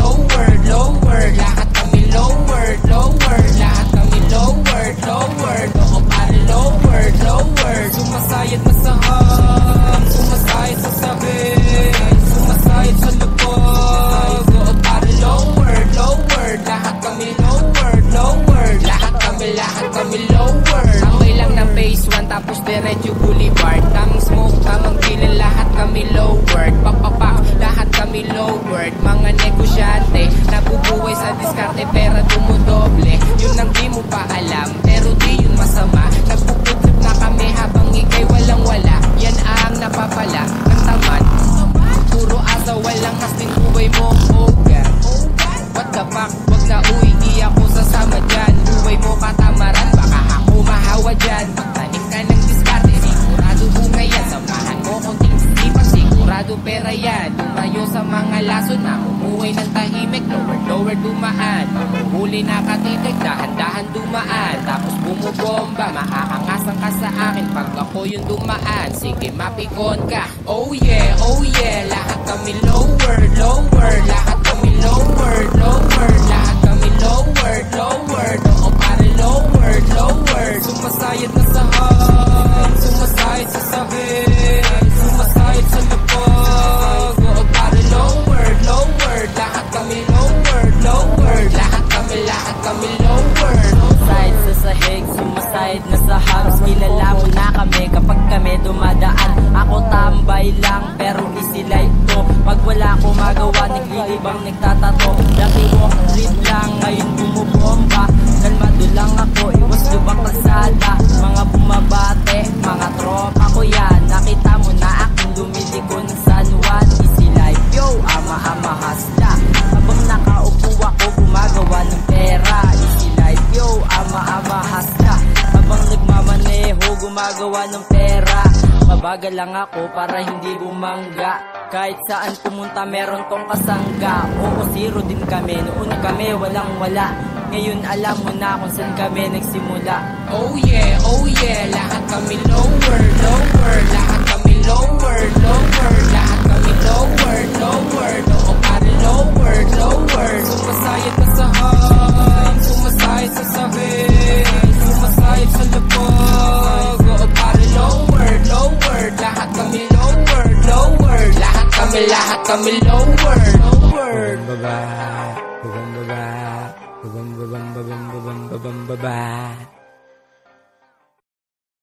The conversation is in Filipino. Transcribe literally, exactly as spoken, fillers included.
low word, low word. Lahat kami low word, low word. Lahat kami low word, low word. Oo pare, low word, low word. Sumasayad masahag, sumasayad sa sakit, sumasayad sa lubog. Oo pare, low word, low word. Lahat kami low word, low word. Lahat kami, lahat kami low word. Amoy lang ng phase one tapos diretso boulevard. Tamang smoke, tamang kilin, lahat kami low word. Papapak, lahat kami low word. Mga negosyante, nabubuhay sa diskarte pera dumudoble. Yun ang di mo pa alam, pero di yun masama. Nagpuputrip na kami habang ikay walang wala. Yan ang napapala ng tamad. Puro asa, walang kasting buhay mo. Oh God, what the fuck, wag na uwi, di ako sasama dyan. Buhay mo katamaran, baka ako mahawa dyan. Magtanim ka ng diskarte, sigurado bungay yan. Samahan mo konting sipas, sigurado pera yan. Tumayo sa mga lason na umuwi ng tahimik. Lower, lower dumaan, mahuhuli na katitig. Dahan-dahan dumaan, tapos bumubomba. Maaangasan ka sa akin pag ako yung dumaan. Sige mapikon ka, oh yeah, oh yeah. Lahat kami lower, lower. Lahat kami lower, lower. Lahat kami lower, lower. Oo pare, lower, lower. Sumasayad na sa hag, sumasayad sa sakit, sumasayad sa lupag. Oo pare, lower, lower. Lahat kami lower, lower. Lahat kami, lahat kami lower. Sumasayad sa sahig, sumasayad na sa hubs. Kilala mo na kami kapag kami dumadaan. Ako tambay lang pero easy life to. Pag wala ko magawa, naglilibang nagtatato. Dati walk street lang, ngayon bumubomba. Kalmado lang ako, iwas lubak kalsada. Mga bumabate, mga tropa ko yan. Nakita mo na aking lumiliko ng San Juan. Easy life, yo, ama-ama hasla. Habang nakaupo ako, gumagawa ng pera. Easy life, yo, ama-ama hasla. Habang nagmamaneho, gumagawa ng pera. Mabagal lang ako para hindi bumangga. Kahit saan pumunta meron tong kasangga. Oo, zero din kami, noon kami walang wala. Ngayon alam mo na kung saan kami nagsimula. Oh yeah, oh yeah. Lahat kami lower, lower. Lahat kami lower, lower. Lahat kami lower, lower. Oo pare, lower, lower. Sumasayad na sa hag, sumasayad sa sakit, sumasayad sa lupag. Oo pare, lower, lower. Lahat kami lower, lower. Lahat kami, lahat kami lower, lower. Baba, baba, baba, baba, baba, baba, baba, baba, baba.